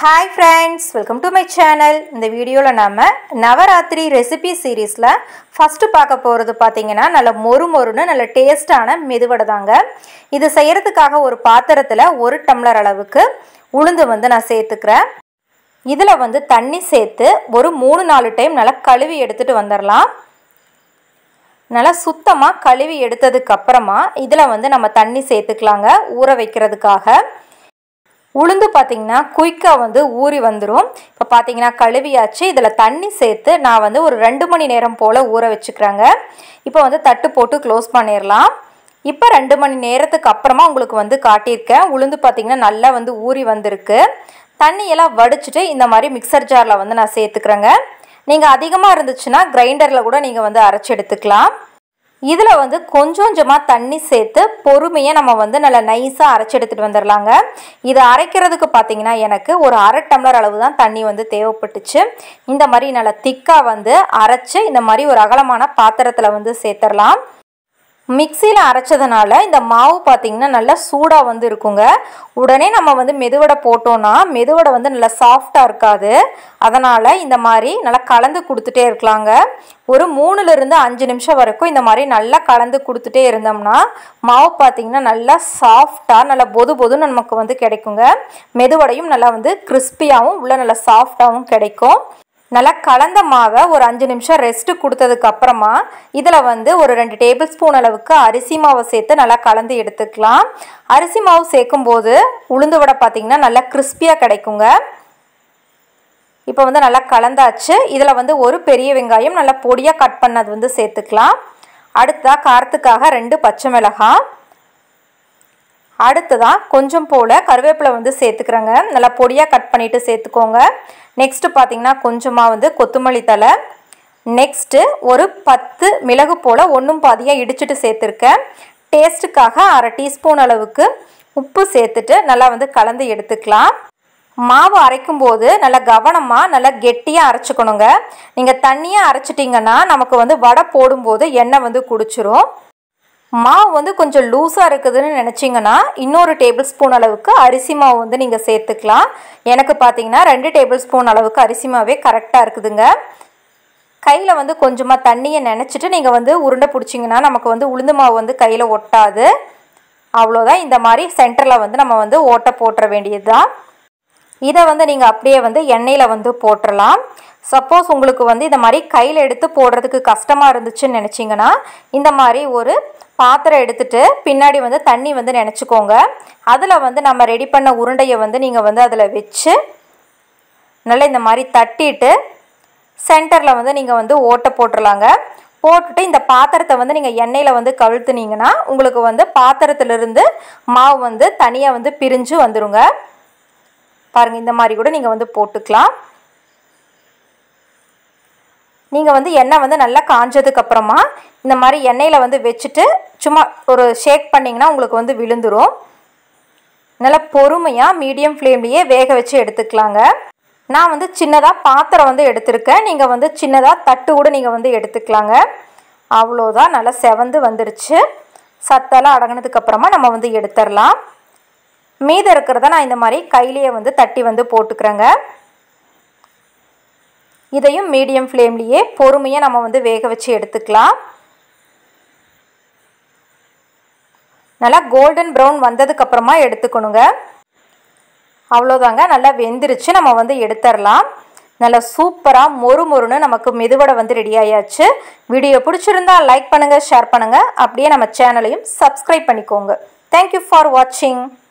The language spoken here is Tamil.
Hi friends, welcome to my channel. இந்த வீடியோல நாம நவராத்திரி ரெசிபி சீரிஸ்ல ஃபர்ஸ்ட் பார்க்க போறது பாத்தீங்கன்னா நல்ல மொறுமொறுன்னு நல்ல டேஸ்டான மெதுவடை தாங்க. இது செய்யிறதுக்காக ஒரு பாத்திரத்துல 1 டம்ளர் அளவுக்கு உளுந்து நான் சேர்த்துக்கிறேன். இதுல தண்ணி சேர்த்து ஒரு 3-4 டைம் நல்லா கழுவி எடுத்துட்டு வந்தறலாம். நல்லா சுத்தமா கழுவி எடுத்ததுக்கு அப்புறமா இதுல நம்ம தண்ணி சேர்த்துக்கலாங்க ஊற வைக்கிறதுக்காக. உளுந்து பாத்தீங்கன்னா குயிக்கா ஊறி வந்துரும். இப்ப பாத்தீங்கன்னா கழுவியாச்சு. இதல தண்ணி சேர்த்து நான் ஒரு 2 மணி நேரம் போல ஊற வெச்சுக்கறாங்க. இப்போ தட்டு போட்டு க்ளோஸ் பண்ணிரலாம். இப்போ 2 மணி நேரத்துக்கு அப்புறமா உங்களுக்கு காட்டியிருக்கேன். உளுந்து பாத்தீங்கன்னா நல்லா ஊறி வந்திருக்கு. தண்ணி எல்லாம் வடிச்சிட்டு இந்த மாதிரி மிக்ஸர் ஜார்ல நான் சேர்த்துக்கறேங்க. நீங்க அதிகமா இருந்துச்சுனா கிரைண்டர்ல கூட நீங்க அரைச்சு எடுத்துக்கலாம். இதுல கொஞ்சமா தண்ணி சேர்த்து பொறுமையா நம்ம நல்லா நைஸா அரைச்சு எடுத்துட்டு வந்தறலாங்க. இது அரைக்கிறதுக்கு பாத்தீங்கன்னா எனக்கு ஒரு 1/2 டம்ளர் அளவு தான் தண்ணி தேவைப்பட்டுச்சு. இந்த மாதிரி நல்லா திக்கா அரைச்சு இந்த மாதிரி ஒரு அகலமான பாத்திரத்துல சேர்த்தறலாம். மிக்ஸில அரைச்சதனால இந்த மாவு பாத்தீங்கன்னா நல்லா சூடா இருக்குங்க. உடனே நம்ம மெதுவடை போட்டோம்னா மெதுவடை நல்லா சாஃப்ட்டா இருக்காது. அதனால இந்த மாதிரி நல்லா கலந்து கொடுத்துட்டே இருக்கலாங்க. ஒரு 3 ல இருந்து 5 நிமிஷம் வரைக்கும் இந்த மாதிரி நல்லா கலந்து கொடுத்துட்டே இருந்தோம்னா மாவு பாத்தீங்கன்னா நல்லா சாஃப்ட்டா நல்லா பொதுபொதுன்னு நமக்கு கிடைக்குங்க. மெதுவடையும் நல்லா கிறிஸ்பியாவும் உள்ள நல்லா சாஃப்ட்டாவும் கிடைக்கும். நல்லா கலந்த மாவை ஒரு 5 நிமிஷம் ரெஸ்ட் கொடுத்ததுக்கு அப்புறமா இதுல ஒரு 2 டேபிள் ஸ்பூன் அளவுக்கு அரிசி மாவை சேர்த்து நல்லா கலந்து எடுத்துக்கலாம். அரிசி மாவு சேர்க்கும்போது உளுந்து வடை பாத்தீங்கன்னா நல்லா கிறிஸ்பியா கிடைக்குங்க. இப்போ நல்லா கலந்தாச்சு. இதுல ஒரு பெரிய வெங்காயம் நல்லா பொடியா கட் பண்ணது சேர்த்துக்கலாம். அடுத்ததா காரத்துக்காக 2 பச்சை மிளகாய். அடுத்ததா கொஞ்சம் போல கறிவேப்பிலை சேர்த்துக்கறங்க. நல்லா பொடியா கட் பண்ணிட்டு சேர்த்துக்கோங்க. நெக்ஸ்ட் பாத்தீங்கன்னா கொஞ்சமா கொத்தமல்லி தழை. நெக்ஸ்ட் ஒரு 10 மிளகு போல ஒண்ணும் பாதியா இடிச்சிட்டு சேர்த்திருக்கேன். டேஸ்டுக்காக 1/2 டீஸ்பூன் அளவுக்கு உப்பு சேர்த்துட்டு நல்லா கலந்து எடுத்துக்கலாம். மாவு அரைக்கும் போது நல்லா கவனமா நல்லா கெட்டியா அரைச்சுக்கணுங்க. நீங்க தண்ணியா அரைச்சிட்டீங்கன்னா நமக்கு வடை போடும்போது எண்ணெய் குடிச்சிரும். மாவு கொஞ்சம் லூஸா இருக்குதுன்னு நினைச்சீங்கன்னா இன்னொரு டேபிள் ஸ்பூன் அளவுக்கு அரிசி மாவு நீங்க சேர்த்துக்கலாம். எனக்கு பாத்தீங்கன்னா 2 டேபிள் ஸ்பூன் அளவுக்கு அரிசி மாவே கரெக்டா இருக்குதுங்க. கையில கொஞ்சமா தண்ணியை நினைச்சிட்டு நீங்க உருண்டை பிடிச்சிங்கன்னா நமக்கு உளுந்து மாவு கையில ஒட்டாது. அவ்வளோதான். இந்த மாதிரி சென்டர்ல நம்ம ஓட்டை போட்டுற வேண்டியதுதான். இதை நீங்க அப்படியே எண்ணெயில போட்டுறலாம். சப்போஸ் உங்களுக்கு இந்த மாதிரி கையில எடுத்து போடுறதுக்கு கஷ்டமா இருந்துச்சுன்னு நினைச்சீங்கன்னா இந்த மாதிரி ஒரு பாத்திரம் எடுத்துட்டு பின்னாடி தண்ணி நினைச்சுக்கோங்க. அதுல நம்ம ரெடி பண்ண உருண்டையை நீங்க அதுல வச்சு நல்லா இந்த மாதிரி தட்டிட்டு சென்டர்ல நீங்க ஓட்டை போட்டுறலாங்க. போட்டுட்டு இந்த பாத்திரத்தை நீங்க எண்ணெயில கவுழ்த்துனீங்கன்னா உங்களுக்கு பாத்திரத்திலிருந்து மாவு தனியா பிரிஞ்சு வந்துருங்க. பாருங்க, இந்த மாதிரி கூட நீங்க போட்டுக்கலாம். நீங்க எண்ணெய் நல்லா காஞ்சதுக்கு அப்புறமா இந்த மாதிரி எண்ணெயில வச்சுட்டு சும்மா ஒரு ஷேக் பண்ணீங்கன்னா உங்களுக்கு விழுந்துரும். நல்லா பொறுமையா மீடியம் ஃப்ளேம்லயே வேக வச்சு எடுத்துக்கலாங்க. நான் சின்னதா பாத்திரம் எடுத்திருக்கேன். நீங்க சின்னதா தட்டு கூட நீங்க எடுத்துக்கலாங்க. அவ்வளோதான். நல்லா செவந்து வந்துருச்சு. சத்தெல்லாம் அடங்கினதுக்கு அப்புறமா நம்ம எடுத்துடலாம். மீதம் இருக்கிறத நான் இந்த மாதிரி கையிலேயே தட்டி போட்டுக்கிறேங்க. இதையும் மீடியம் ஃப்ளேம்லயே பொறுமையா நம்ம வேக வச்சு எடுத்துக்கலாம். நல்லா கோல்டன் ப்ரௌன் வந்ததுக்கு அப்புறமா எடுத்துக்கணுங்க. அவ்வளோதாங்க. நல்லா வெந்துருச்சு. நம்ம எடுத்துடலாம். நல்லா சூப்பரா மொறுமொறுன்னு நமக்கு மெதுவடை ரெடி ஆயாச்சு. வீடியோ பிடிச்சிருந்தா லைக் பண்ணுங்க, ஷேர் பண்ணுங்க. அப்படியே நம்ம சேனலையும் சப்ஸ்கிரைப் பண்ணிக்கோங்க. Thank you for watching.